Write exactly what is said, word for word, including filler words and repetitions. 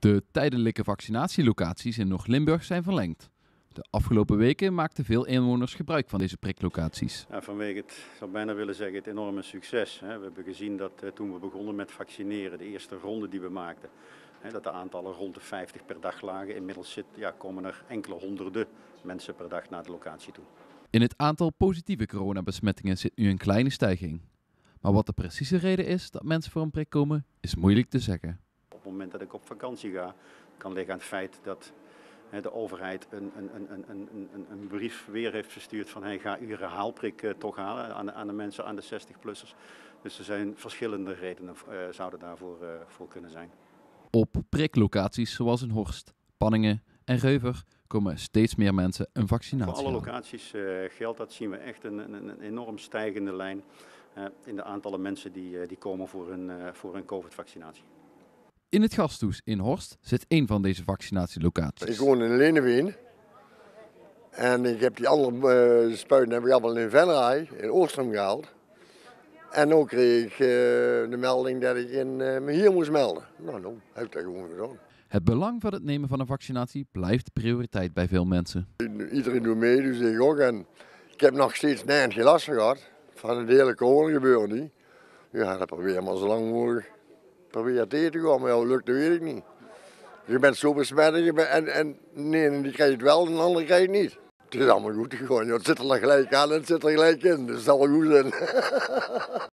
De tijdelijke vaccinatielocaties in Noord-Limburg zijn verlengd. De afgelopen weken maakten veel inwoners gebruik van deze priklocaties. Ja, vanwege het, ik zou bijna willen zeggen, het enorme succes. Hè. We hebben gezien dat uh, toen we begonnen met vaccineren, de eerste ronde die we maakten, hè, dat de aantallen rond de vijftig per dag lagen. Inmiddels zit, ja, komen er enkele honderden mensen per dag naar de locatie toe. In het aantal positieve coronabesmettingen zit nu een kleine stijging. Maar wat de precieze reden is dat mensen voor een prik komen, is moeilijk te zeggen. Op het moment dat ik op vakantie ga, kan liggen aan het feit dat de overheid een, een, een, een, een, een brief weer heeft verstuurd van hey, ga uw herhaalprik uh, toch halen aan de, aan de mensen, aan de zestig-plussers. Dus er zijn verschillende redenen uh, zouden daarvoor uh, voor kunnen zijn. Op priklocaties zoals in Horst, Panningen en Reuver komen steeds meer mensen een vaccinatie Voor alle halen. locaties uh, geldt dat, zien we echt een, een, een enorm stijgende lijn uh, in de aantallen mensen die, uh, die komen voor een, uh, voor een COVID-vaccinatie. In het gasthuis in Horst zit één van deze vaccinatielocaties. Ik woon in Leneveen en ik heb die andere uh, spuiten heb ik allemaal in Venray, in Oostrum gehaald. En ook kreeg ik uh, de melding dat ik in, uh, me hier moest melden. Nou, nou, heb ik dat gewoon gedaan. Het belang van het nemen van een vaccinatie blijft prioriteit bij veel mensen. Iedereen doet mee, dus ik ook. En ik heb nog steeds nergens geen last gehad van het hele corona gebeuren niet. Ja, dat probeer ik maar zo lang mogelijk probeer tegen te gaan, maar ja, hoe lukt dat weet ik niet. Je bent zo besmet en, en, en nee, die krijgt het wel en de andere krijgt het niet. Het is allemaal goed gegaan, het zit er gelijk aan en het zit er gelijk in, dus het zal wel goed zijn.